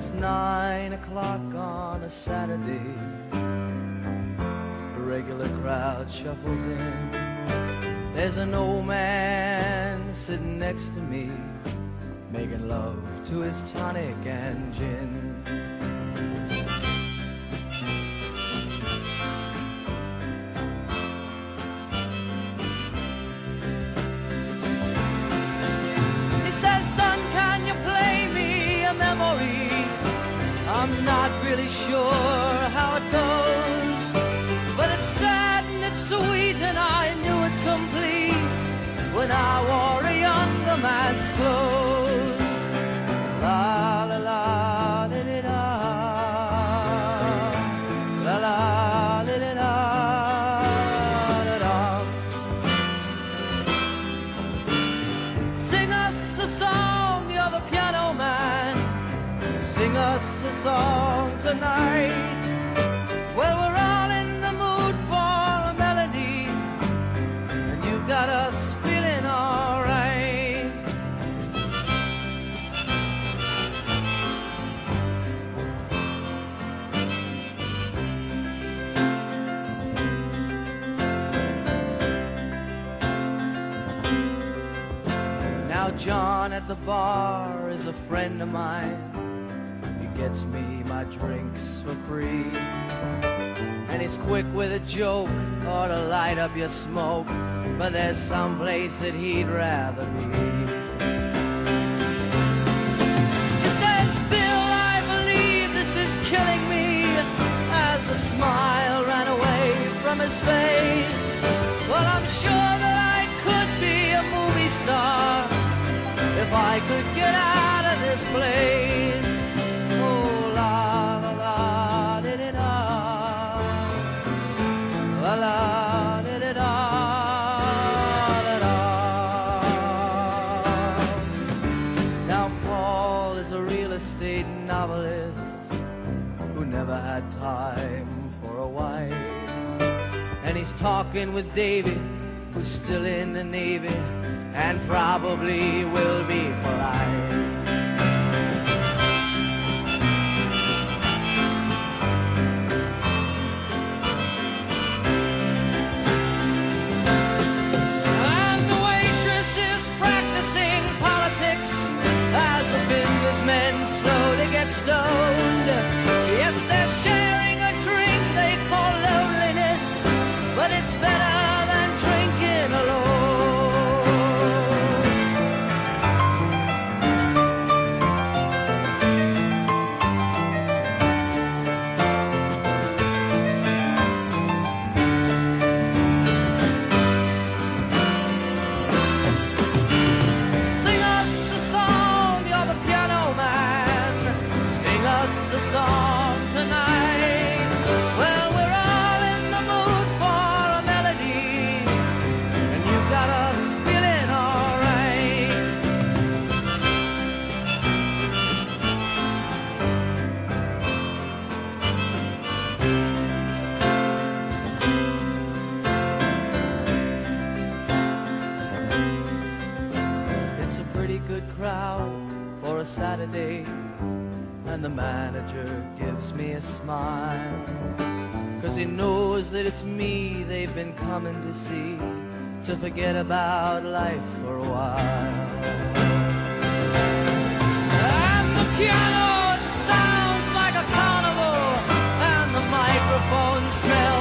it's 9 o'clock on a Saturday. The regular crowd shuffles in. There's an old man sitting next to me, making love to his tonic and gin. I'm not really sure how it goes, but it's sad and it's sweet, and I knew it complete when I wore a younger man's clothes. La la la li li la, la la li li la, la la. Sing us a song, you're the piano man. Sing us a song tonight. Well, we're all in the mood for a melody, and you got us feeling all right. Now John at the bar is a friend of mine. Gets me my drinks for free, and he's quick with a joke or to light up your smoke, but there's some place that he'd rather be. He says, Bill, I believe this is killing me, as a smile ran away from his face. Well, I'm sure that I could be a movie star if I could get out of this place. Oh, la la la li li la, la la li li la, la la. Now Paul is a real estate novelist who never had time for a wife, and he's talking with Davy, who's still in the Navy and probably will be for life. Men slowly get stoned. Yes, they're sharing a drink they call loneliness, but it's better than drinking song tonight. Well, we're all in the mood for a melody, and you got us feeling all right. It's a pretty good crowd for a Saturday, and the manager gives me a smile, 'cause he knows that it's me they've been coming to see, to forget about life for a while. And the piano, it sounds like a carnival, and the microphone smells